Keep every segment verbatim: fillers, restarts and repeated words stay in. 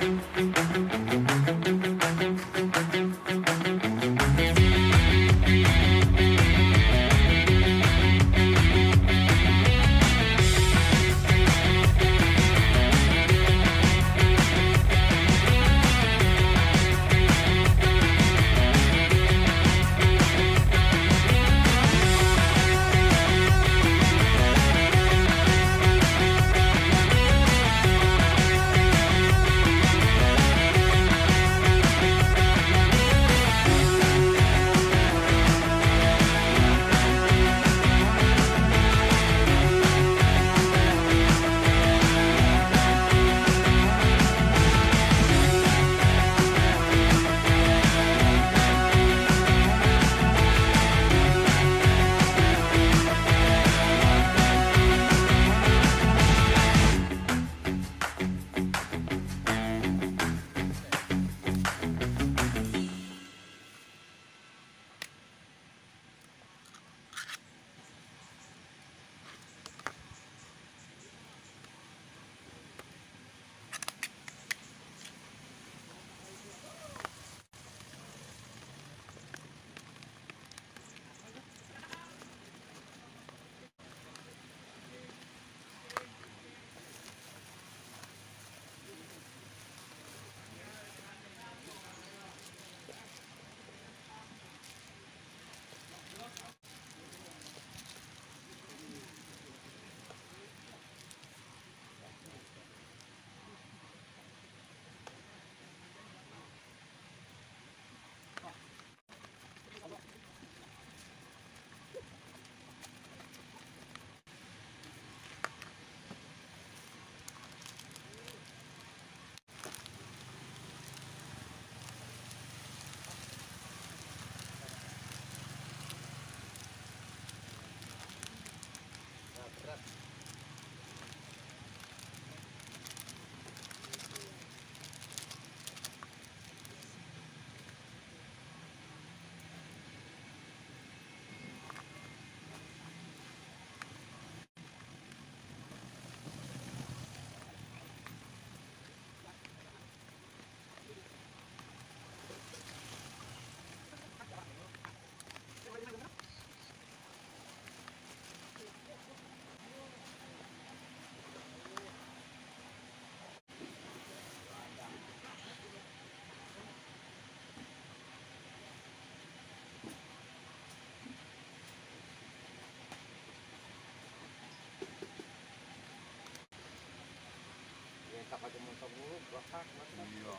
Kagak mentok mulu, bakar, bakar. Iya.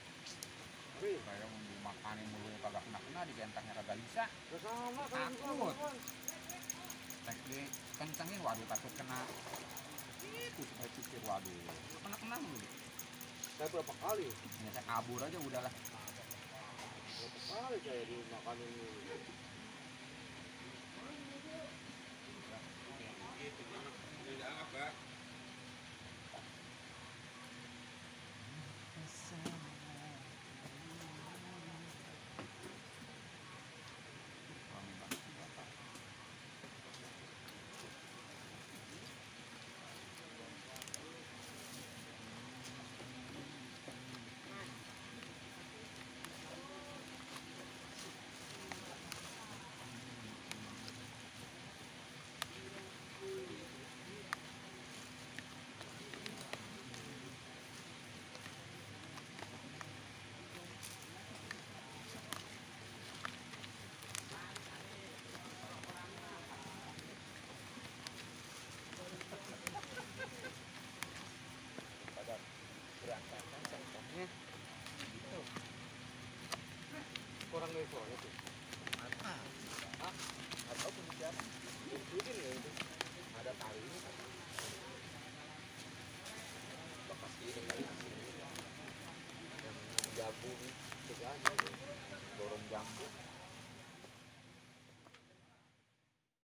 Kayak mau makanin mulu kagak kena-kena di gentangnya kagak bisa. Sama kan takut. Tek di kencengin, waduh takut kena. Itu saya pikir waduh, kena-kena mulu. Saya berapa kali? Ya saya kabur aja udahlah. Berapa kali saya dimakanin mulu. Kurang dari suaranya tuh. Mana? Ah, atau pembicara. Ikutin ya itu. Ada tali ini kan. Bekas ini kali sini. Yang jambu segala dorong jambu.